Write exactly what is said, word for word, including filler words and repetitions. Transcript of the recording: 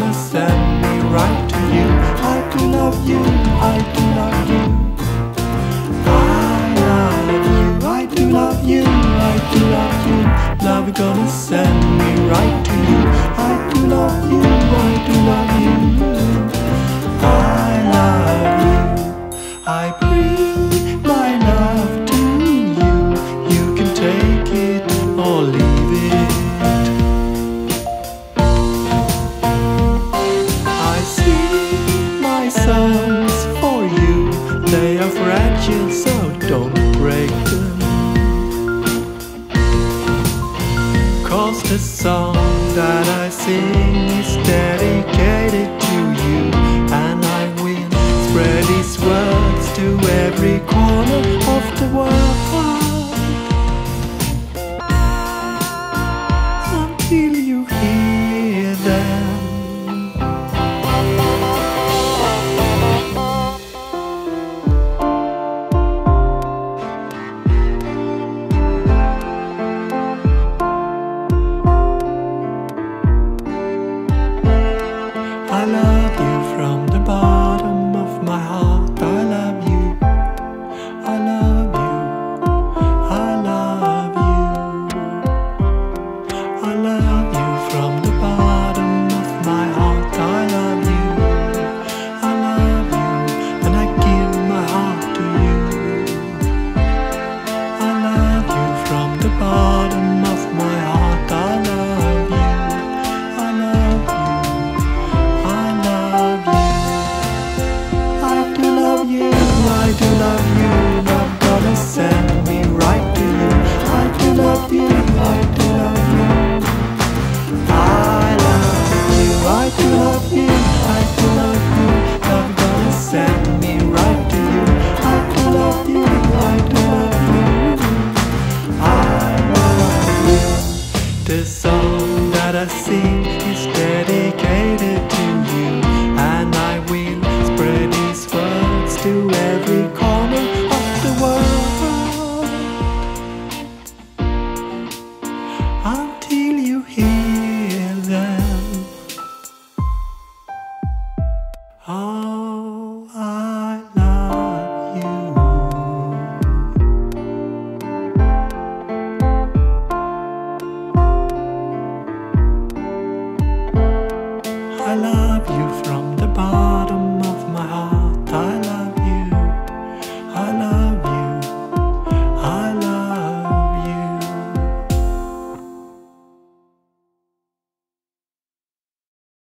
gonna send me right to you. I do love you, I do love you. I love you, I do love you, I do love you. Love gonna send me right to you. I do love you, I do love you. I love you. I bring my love to you. You can take it or leave it. I sing my songs for you. They are fragile, so don't break them. 'Cause the song that I sing is dedicated to you, and I will spread these words to every corner of the world until you hear them. I love you from the bottom of my heart. I love you. I love you. I love you. I love you from the bottom of my heart. I love you. I love you. And I give my heart to you. I love you from the bottom of my heart. I love you. I love you. I do love you, I'm gonna send me right to you. I do love you, I do love you. I love you, I do love you, I do love you. I'm gonna send me right to you. I do love you, I do love you. I love you. The song that I sing is dedicated to you, and I will spread these words to every corner of the world until you hear them. Oh, I love you. I love you.